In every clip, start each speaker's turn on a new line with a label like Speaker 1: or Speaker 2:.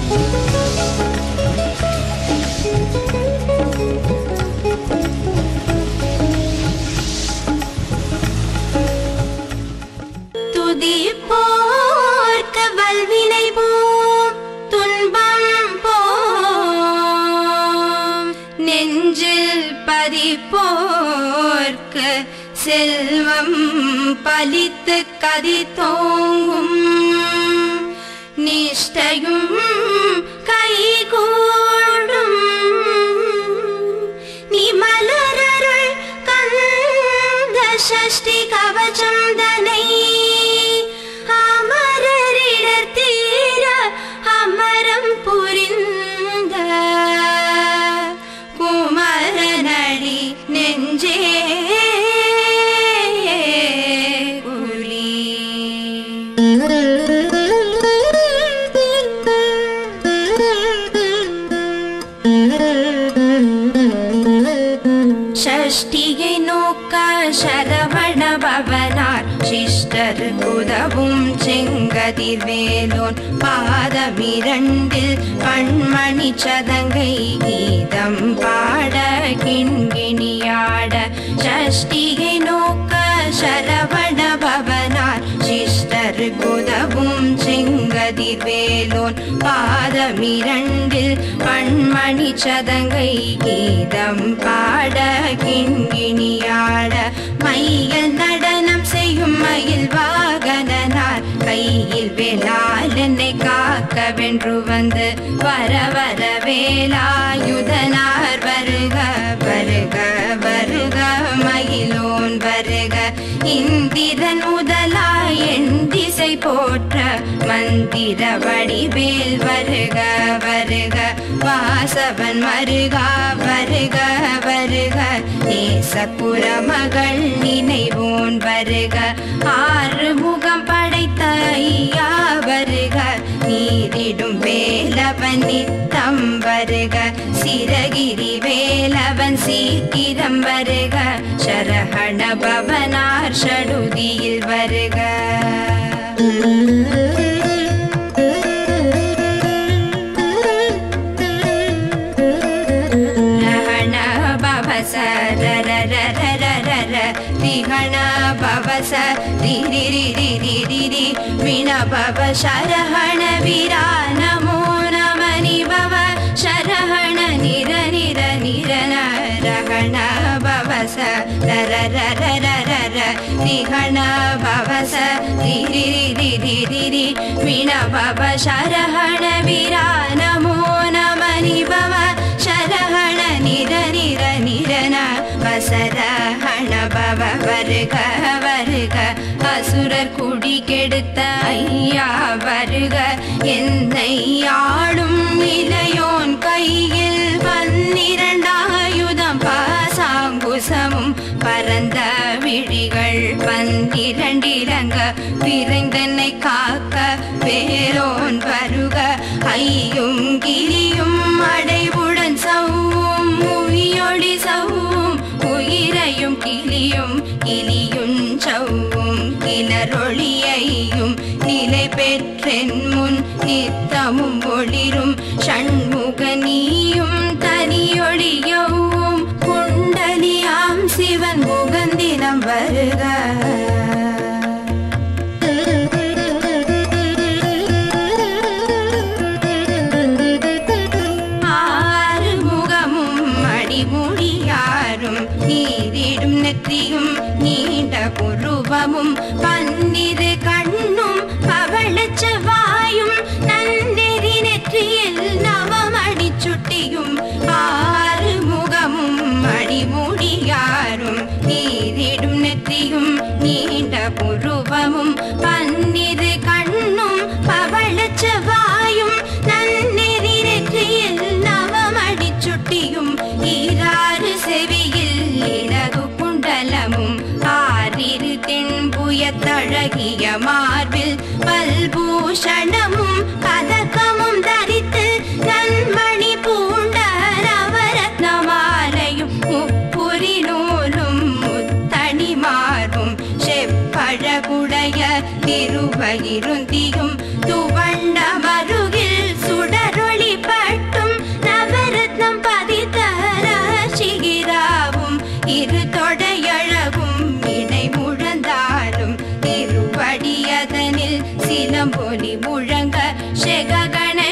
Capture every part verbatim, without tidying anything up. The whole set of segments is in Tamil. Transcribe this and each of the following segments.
Speaker 1: செல்வம் பலித்து கதித்தோங்கும் நிஷ்டையும் கைகூடும் நீ மலரருள் கந்த சஷ்டி கவசம் தனை அமரரிடர் தீர அமரம் புரிந்த குமரனடி நெஞ்சே ஷஷ்டியை நோக்க சரவண பவனார் சிஷ்டர் உதவும் செங்கதிர் வேலோன் பாதமிரண்டில் பண்மணி சதங்கை கீதம் பாட கிண்கிணியாட ஷஷ்டியை நோக்க சரவண பவனார் சிஷ்டர் உதவும் செங்கதிர் வேலோன் பாதமிரண்டில் பண்மணி சதங்கை கீதம் பாட கிண்கிணியாட மையல் நடனம் செய்யும் மயில் வாகனனார் கையில் வேலால் என்னை காக்க வென்று வந்து வர வர வேலாயுதனார் வருக வருக வருக மயிலோன் வருக இந்திரன் முதலாய் என் திசை போற்ற மந்திர வடிவேல் வருக வருக வாசவன் மருகா வருக வருக நேசபுர மகள் நினைவோன் வருக ஆறு முகம் படைத்த ஐயா வருக நீரிடும் வேலவன் நித்தம் வருக சிரகிரி வேலவன் சீக்கிரம் வருக சரஹண பவனார் ஷடுதியில் வருக திகண பவச திரி ரி விண பவ சரஹண வீரா நமோ நமனி பவ சரஹண நிர நிர நிரன ரஹண பவச ரர ரர ரர திகண பவச திரி ரி விண பவ சரஹண வீரா நமோ நமனி பவ சரஹண நிர நிர நிரன வசரஹண பவ வருக வருக அசுரர் குடி கெடுத்த ஐயா வருக என்னை ஆளும் இளையோன் கையில் பன்னிரண்டாயுதம் பாசாங்குசமும் பரந்த விழிகள் பன்னிரண்டிலங்க விரைந்தனை காக்க வேலோன் வருக ஐயும் கிரியும் அடைவுடன் சவ்வும் உயிரொளி சவ்வும் உயிரையும் கிளியும் கிளியும் சவ்வும் கிளரொளியையும் நிலை பெற்றென் முன் நித்தமும் ஒளிரும் ஷண்முக நீயும் தனியொளியவும் குண்டலியாம் சிவன் முகந்தினம் வருக ஆறு முகமும் அடிமுடியாரும் நீரிடும் நெற்றியும் நீண்ட புருவமும் பன்னிரு கண்ணும் பவளச் செவ்வாயும் நன்னெறி நெற்றியில் நவமணி சுட்டியும் ஆறு முகமும் அடிமுடியாரும் நீரிடும் நெற்றியும் நீண்ட புருவமும் பன்னிரு கண்ணும் பவளச் செவ்வாயும் நன்னெறி நெற்றியில் நவமணி சுட்டியும் ஈராறு செவியில் இலகு குண்டலமும் ஆறிரு தென்புயத்தழகிய மார்பில் பல்பூஷணமும் பதக்கமும் தரித்து நன்மணி பூண்ட நவரத்ன மாலையும் முப்புரி நூலும் முத்தணி மாறும் செப்பழகுடைய திருவயிருந்தியும் துவண்ட மருகில் சுடரொ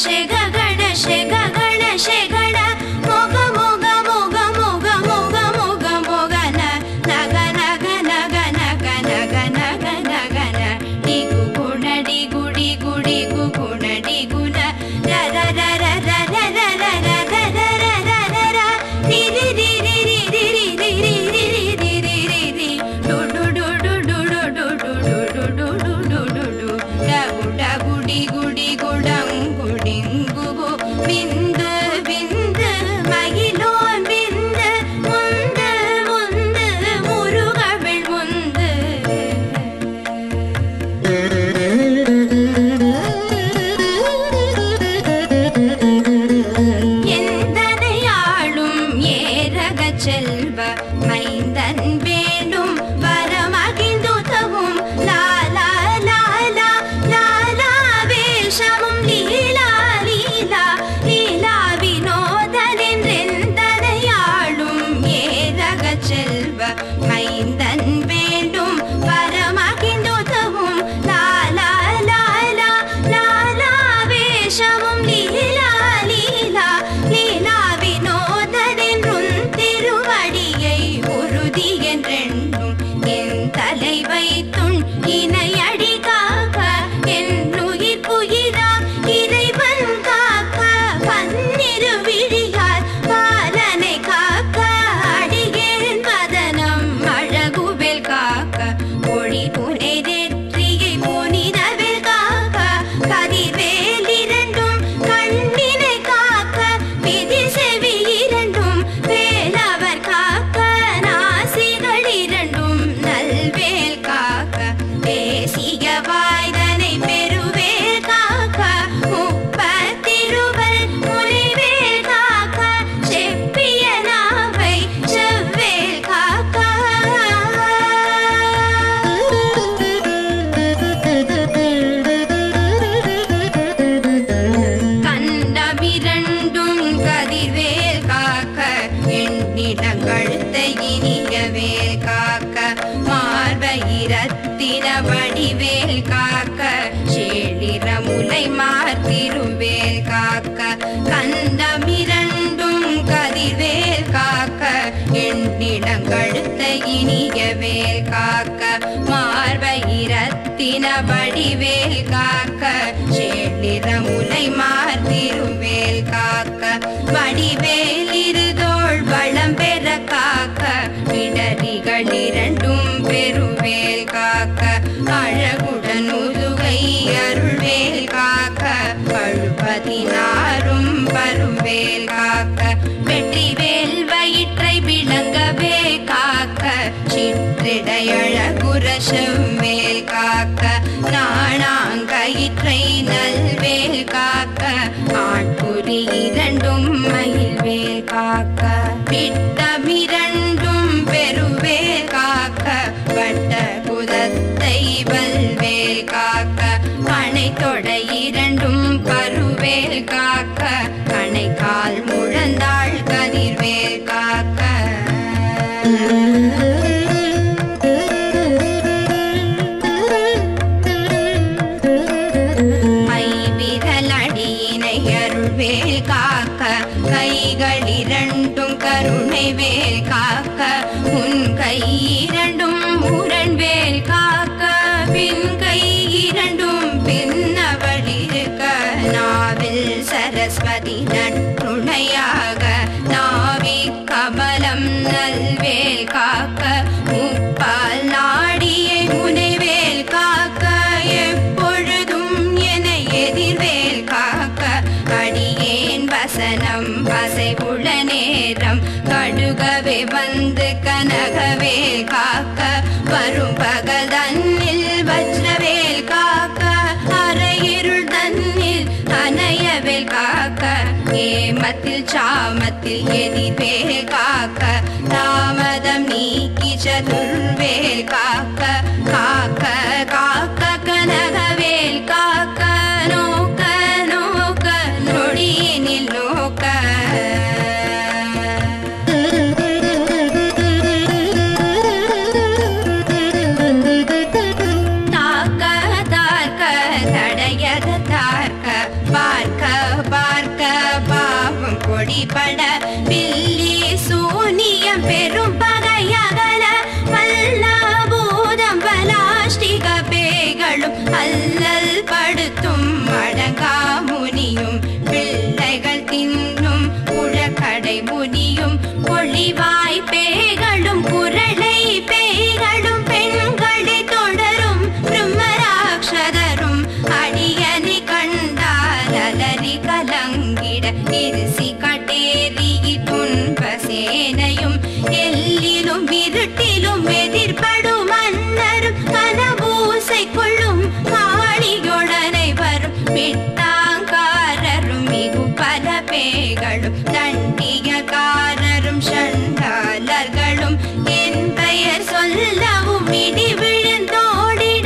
Speaker 1: பார்க்க வழிபட பில்லி சூனியம் பெரும் பகையகல வல்ல பூதம் பலாஷ்டிக பேய்களும் அல்லல் படுத்தும் அடங்கா முனியும் பிள்ளைகள் தின்னும் புழக்கடை முனியும் பொழிவாய் பேய்களும் குரளை பேய்களும் பெண்களை தொடரும் பிரம்மராட்சதரும் அடியனை கண்டால் அலறி கலங்கிட இருசி கட்டேறி துன்ப சேனையும் எல்லிலும் இருட்டிலும் எதிர்படும் மன்னரும் கனபூசை கொள்ளும் காளியுடனை வரும் பிட்டாங்காரரும் மிகு பல பேய்களும் தண்டியக்காரரும் சண்டாளர்களும் என் பெயர் சொல்லவும் இடி விழுந்தோடிட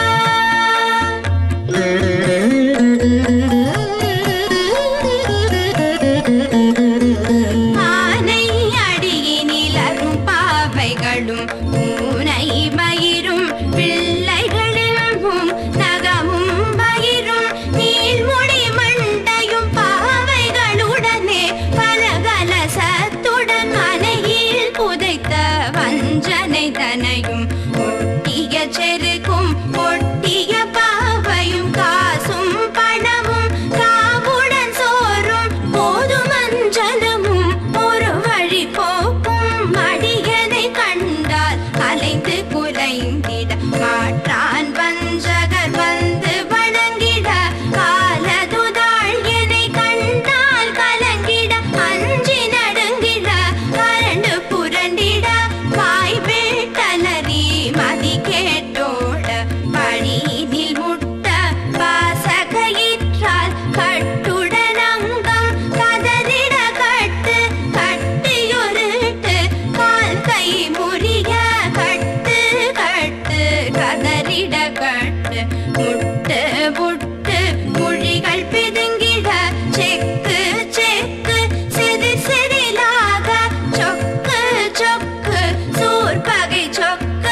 Speaker 1: ஆனை அடியினில் அரும் பாவைகளும் பூனை மயிரும் பிள்ளைகளிலும் நகமும் பயிரும் நீள்முடி மண்டையும் பாவைகளுடனே பலகலசத்துடன் மனையில் புதைத்த வஞ்சனை தனையும் ஒட்டிய செருக்கும் ஒட்டிய பாவையும் காசும் பணமும் காவுடன் சோறும் போதும் மஞ்சளமும் ஒரு வழி போக்கும் அடியனை கண்டால் அலைந்து குலைந்திட மாற்றான் வஞ்சகர் வந்து வணங்கிட காலதுதாள் என்னை கண்டால் கலங்கிட அஞ்சி நடுங்கிட கரண்டு புரண்டிட வாய் வேட்டலறி மதி கேட்டோட பணியினில் முட்ட பாசகையிற்றால் கட்டுடன் அங்கம் கதறிட கட்டு கட்டியொருட்டு கால் கை முறிய கட்டு கட்டு கதறிட கட்டு முட்டு முட்டு மொழிகள் பிதுங்கிட செக்கு செக்கு சிதிர் சிறிலாக சொக்கு சொக்கு சூர்பகை சொக்கு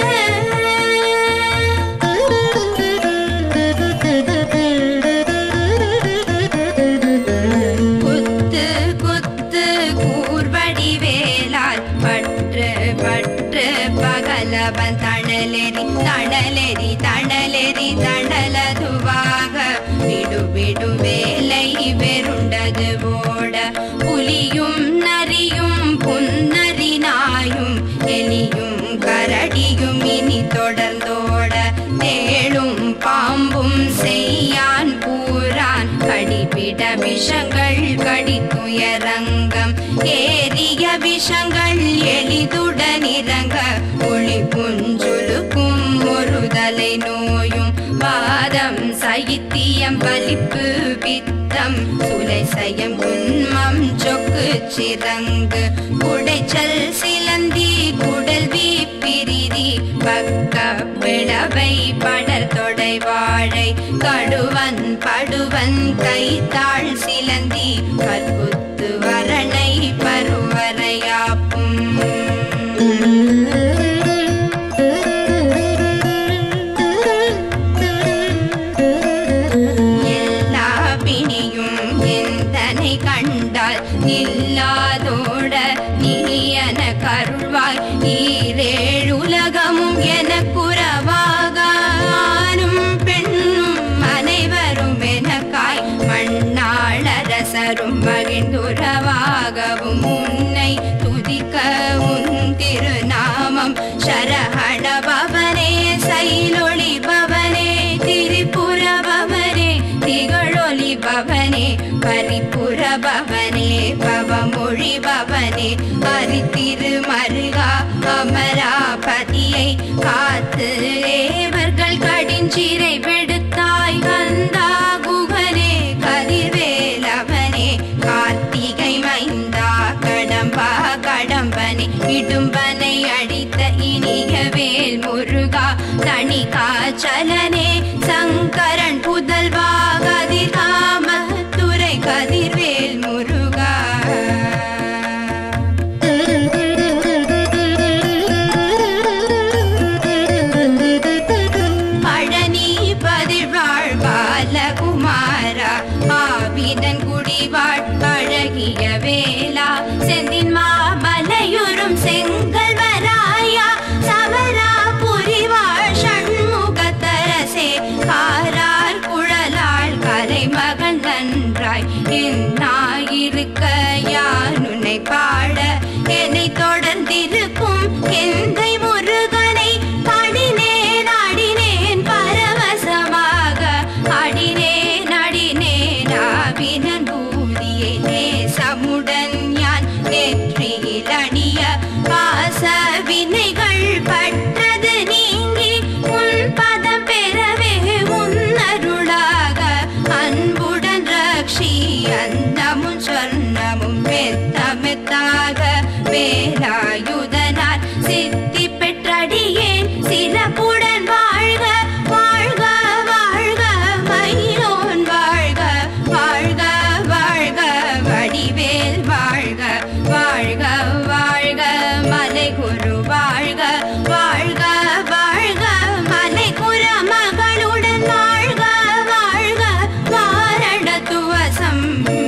Speaker 1: குத்து குத்து கூர்வடி வேலால் பற்று பற்று பகலவன் தணலெறி தணலெறி தணலெறி தணலதுவாக விடு விடு வேலை வெருண்டது போட புலியும் நரியும் புன்னரி நாயும் எலியும் கரடியும் இனி தொடர்ந்தோட தேளும் பாம்பும் செய்யான் பூரான் கடிபிட விஷங்கள் கடித்துயரங்கம் ஏறிய விஷங்கள் எளிதுடன் இறங்க ஒளி புஞ்சுலுக்கும் ஒரு தலை நோயும் வாதம் சைத்தியம் பலிப்பு பித்தம் சுலை சயம் உண்மம் சொக்கு சிறங்கு குடைச்சல் சிலந்தி குடல் வீப்பிரிதி பக்க பிளவை படர் தொடை வாழை கடுவன் படுவன் கைத்தாள் சிலந்தி கற்புத்து வரணை பருவரையாப்பும் எல்லா பிணியும் எந்தனை கண்டால் இல்லாதோட நீ என கருள்வாய் ஈரேழுலகமும் எனக்குறவாக ஆணும் பெண்ணும் அனைவரும் எனக்காய் மண்ணாளரசரும் மகிழ்ந்துறவாகவும் உன்னை துதிக்க உன் திருநாமம் சரஹண பவனே சைலொளி பவனே திரிபுர பவனே திகழொலி பவனே பரிபுர பவனே பவமொழி பவனே அரித்திரு மருகா அமராபதியை காத்து ஏவர்கள் கடிஞ்சிறை விடுத்தாய் கந்தா குகனே கதிர்வேலவனே கார்த்திகை மைந்தா கடம்பா கடம்பனே இடும்பனை அடித்த இனிய வேல் முருகா தணிகாச்சலனே சங்கரன் புதல்வா கதிர்காமத்துறை கதிர்வேல் முருகா பழனி பதிழ்வாழ் பாலகுமாரா ஆவிதன் குடிவாழ் அழகிய வருவாய் என்னாயிருக்க யான் உன்னை பாட என்னை தொடர்ந்திருக்கும் எந்தை முருகனை பாடினேன் ஆடினேன் பரவசமாக ஆடினேன் ஆடினேன் ஆவினன் பூதியை நேசமுடன் யான் நெற்றியில் அணிய பாச வினைகள் பற்றது நீங்கி உன் பதம் பெறவே உன்னருளாக அன்புடன் ரக்ஷி அன்னமும் சொர்ணமும் மெத்த மெத்தாக வேலாயுதனார் சித்தி பெற்றடியேன் சிறப்புடன் வாழ்க வாழ்க வாழ்க மயிலோன் வாழ்க வாழ்க வாழ்க வடிவேல் வாழ்க வாழ்க வாழ்க மலை குரு வாழ்க வாழ்க வாழ்க மலை குர மகளுடன் வாழ்க வாழ்க வாரண துவசம்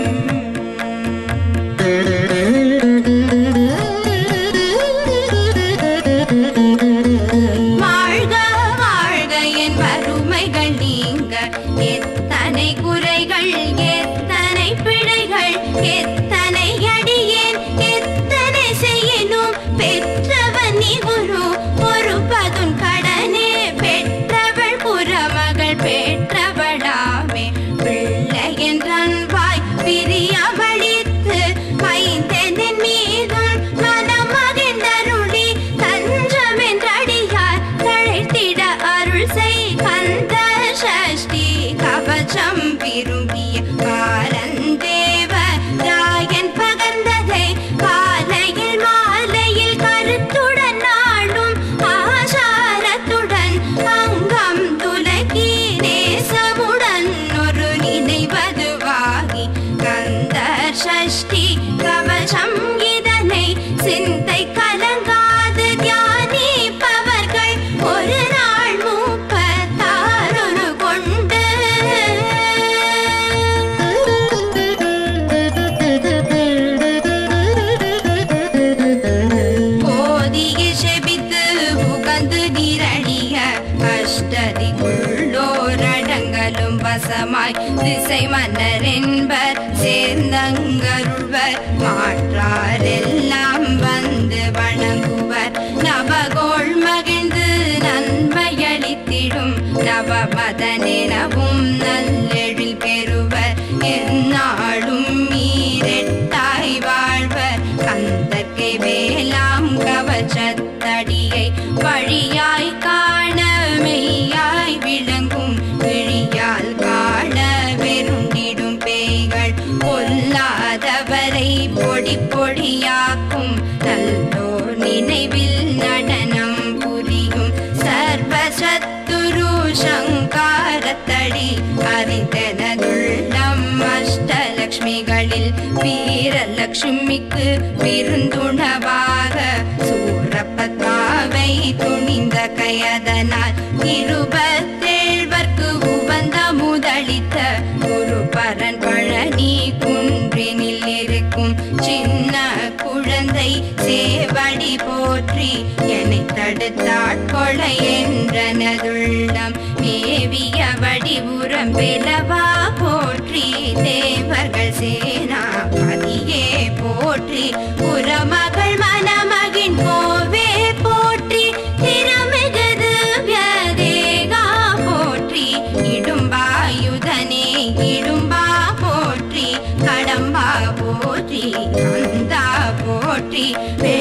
Speaker 1: வாழ்க வாழ்க என் வறுமைகள் நீங்க எத்தனை குறைகள் எத்தனை பிழைகள் எத்தனை அடியேன் எத்தனை செய்யணும் பெற்றவன் நீ குரு பொறுப்பதுன் கடனே பெற்றவள் புறமகள் பெற்றவளாமே பிள்ளை என்றன் வாய் பிரியவழித்து மைந்தனின் மீதும் மனம் மகிழ்ந்தருளி தஞ்சம் என்றடியார் தழைத்திட அருள் செய் கந்த சஷ்டி கவசம் விரும்பிய பாரந்தேவ ராயன் பகர்ந்ததை காலையில் மாலையில் கருத்துடன் நாளும் ஆசாரத்துடன் அங்கம் துலகி நேசமுடன் ஒரு நினைவதுவாகி கந்த சஷ்டி கவசம் இதனை சிந்தை கலங்காது தியானிப்பவர்கள் ஒரு நாள் மூப்பத்தாரொரு கொண்டு போதிய செபித்து புகந்து நிரணிய அஷ்டதிக்குள்ளோரடங்கலும் வசமாய் திசை மன்னர் என்பர் சேர்ந்தங்கருள்வர் மாற்றாரெல்லாம் வந்து வணங்குவர் நவகோள் மகிழ்ந்து நன்மையளித்திடும் நவமதனெனவும் நல்லெழில் பெறுவர் எந்நாளும் மீரெட்டாய் வாழ்வர் கந்தற்கை வேலாம் கவச்சத்தடியை வழியாய் காண மெய்யாய் விளங்கும் விழியால் காண வெருண்டிடும் பேய்கள் பொல்லாதவரை பொடி பொடியாக்கும் நல்லோர் நினைவில் நடனம் புரியும் சர்வசத்துரு சங்காரத்தடி அறிந்தனதுள்ளம் அஷ்டலக்ஷ்மிகளில் வீரலக்ஷ்மிக்கு விருந்துணவாக சூரபத்மாவை துணிந்த கயதனால் இருபத்தேழ்வர்க்கு உவந்த முதலித்த குருபரன் பழனி குன்றினில் இருக்கும் சின்ன குழந்தை சேவடி போற்றி என்னை தடுத்தாட்கொள என்றனதுள்ளம் மேவிய வடிவுரம் பெலவா போற்றி தேவர்கள் சேனாபதியே போற்றி புறமகள் மணமகின் கோவே போற்றி திருமிகு வியதேகா போற்றி இடும்பாயுதனே இடும்பா போற்றி கடம்பா போற்றி கந்தா போற்றி